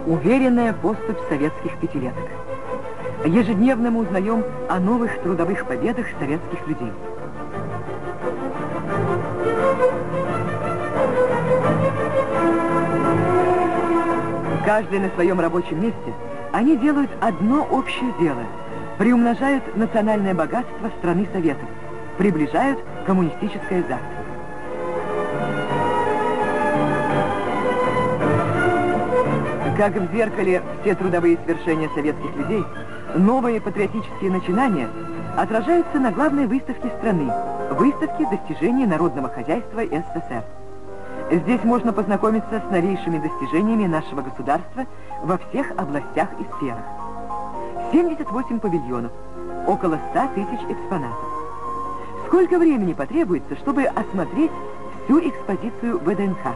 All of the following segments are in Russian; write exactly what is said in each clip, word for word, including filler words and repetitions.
Уверенная поступь советских пятилеток. Ежедневно мы узнаем о новых трудовых победах советских людей. Каждый на своем рабочем месте они делают одно общее дело. Приумножают национальное богатство страны Советов, приближают коммунистическое завтра. Как в зеркале все трудовые свершения советских людей, новые патриотические начинания отражаются на главной выставке страны, выставке достижений народного хозяйства СССР. Здесь можно познакомиться с новейшими достижениями нашего государства во всех областях и сферах. семьдесят восемь павильонов, около ста тысяч экспонатов. Сколько времени потребуется, чтобы осмотреть всю экспозицию ВДНХ?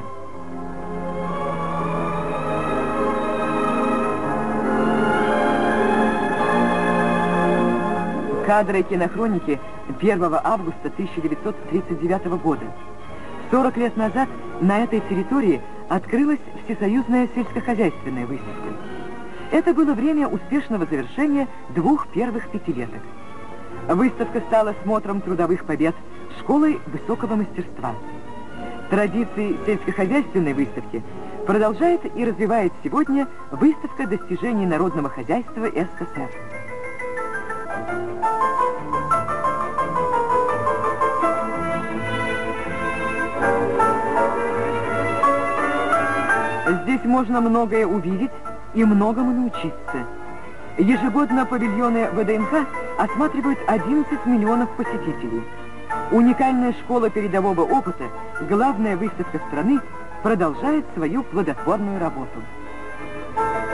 Кадры кинохроники первого августа тысяча девятьсот тридцать девятого года. сорок лет назад на этой территории открылась всесоюзная сельскохозяйственная выставка. Это было время успешного завершения двух первых пятилеток. Выставка стала смотром трудовых побед, школой высокого мастерства. Традиции сельскохозяйственной выставки продолжает и развивает сегодня выставка достижений народного хозяйства СССР. Здесь можно многое увидеть и многому научиться. Ежегодно павильоны ВДНХ осматривают одиннадцать миллионов посетителей. Уникальная школа передового опыта, главная выставка страны, продолжает свою плодотворную работу.